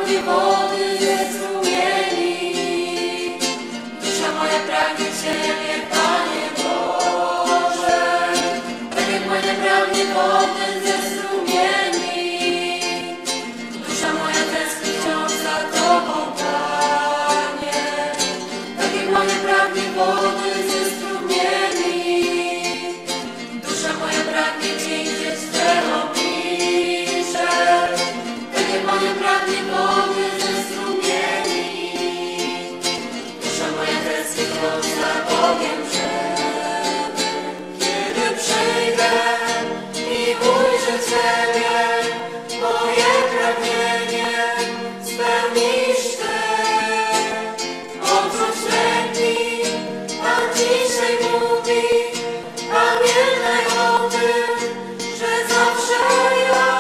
pragnie wody ze strumieni. Dusza moja pragnie Ciebie, Panie Boże. Tak jak moja pragnie wody ze strumieni. Dusza moja tęskni wciąż za Tobą, Panie. Tak jak moja pragnie wody ze strumieni. Dusza moja pragnie widzieć Twe oblicze. Tak jak moja pragnie wody ze strumieni. Dusza moja tęskni wciąż za Bogiem żywym. Kiedy przyjdę i ujrzę Ciebie, moje pragnienie spełnisz Ty. Odwróć ręki, Pan dzisiaj mówi, pamiętaj o tym, że zawsze ja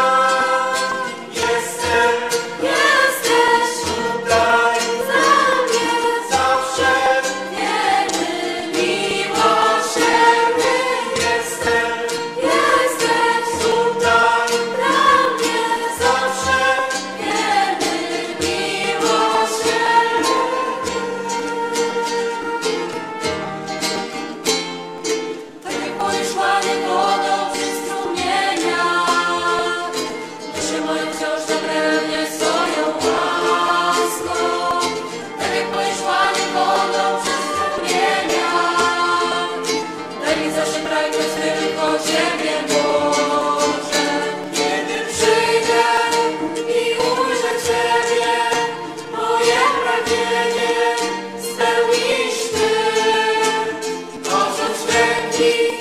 jestem, jesteś tutaj za mnie, zawsze wierny, miłosierny. Jestem, jesteś tutaj dla mnie, zawsze wierny, miłosierny. Tak jak płyniesz ładnie wodą przy strumieniach, duszę moją wciąż napełnia swoją łaską. Tak jak płyniesz ładnie wodą przy strumieniach, daj mi zawsze pragnąć tylko Ciebie, Boże. Kiedy przyjdę i ujrzę Ciebie, moje pragnienie spełnisz Ty. Odrzuć ręki,